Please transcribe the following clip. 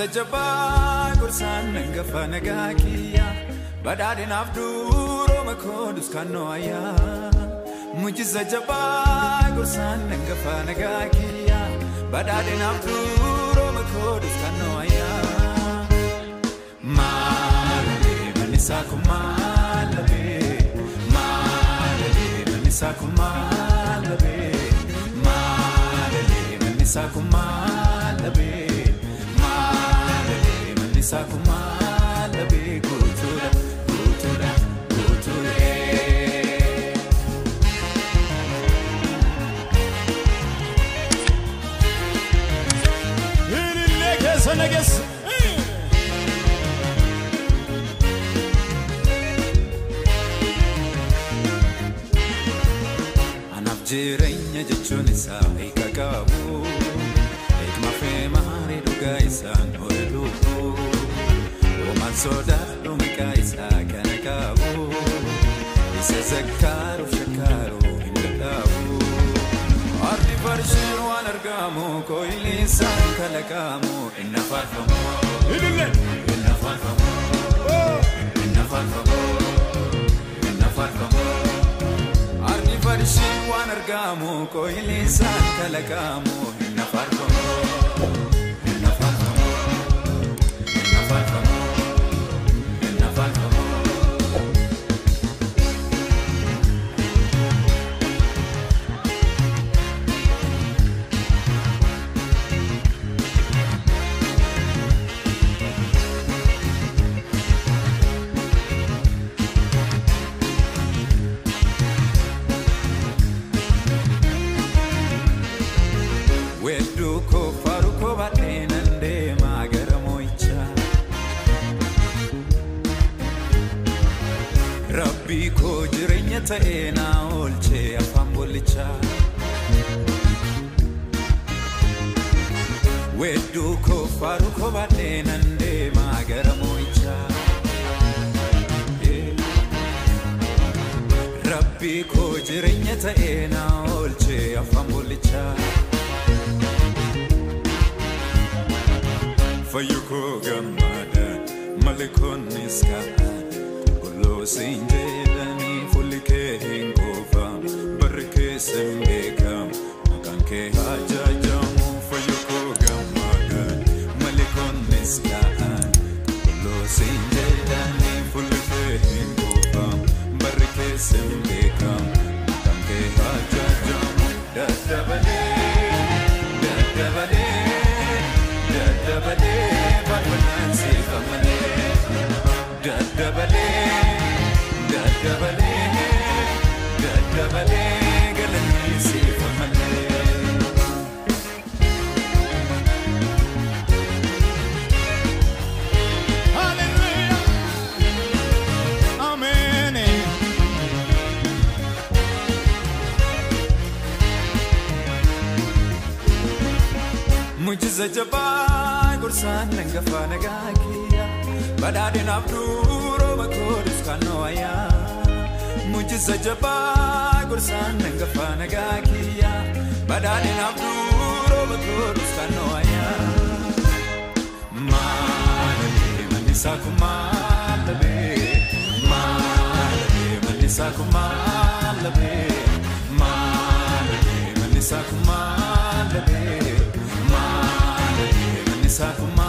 Mujiza jabaa gorsaan nangafa nagaakiya badhaadhin afduroo makoodus kannooya. Mujiza jabaa gorsaan nangafa nagaakiya badhaadhin afduroo makoodus kannooya. Maalale manisa kumaalale maalale manisa kumaalale maalale manisa kumaalale. Sakumala be gutura gutura gutura. Nages. Anaf jirenya jechuun isaa hiika qabu. Eegma feemaari dhugaa isaan oolu. Oman soda lumika isa kana qabu. Isa zakkaru shakkaru hinda qabu. Ardi farshin waan argamu koili isaan kala qabu. Inna farfamu inna farfamu inna farfamu inna farfamu. Ardi farshin waan argamu koili isaan kala qabu. Inna farfamu inna farfamu inna farfamu inna farfamu. Weduko faruko batenande magaramoicha. Rabbi ko jirenya taena olche afambolicha. Weduko faruko batenande magaramoicha. Rabbi ko jirenya taena olche afambolicha. Fayuko gamada malikon niska Olo sinjedani fulike hingova Barke sembekam Makanke hajajamu Fayuko gamada malikon niska Olo sinjedani fulike hingova Barke sembekam Makanke hajajamu Dadabade Dadabade Dadabade, Badmanansi Famane. Dadabade, Dadabade, Dadabade, Galanisi Famane. Hallelujah, Amen. Mujiza jabaa gorsaan nangafa nagaakiya badhaadhin afduroo makoodus kannooya. Mujiza jabaa gorsaan nangafa nagaakiya badhaadhin afduroo makoodus kannooya. Maalale manisa kumaalale maalale manisa kumaalale maalale manisa kumaalale. Sakuma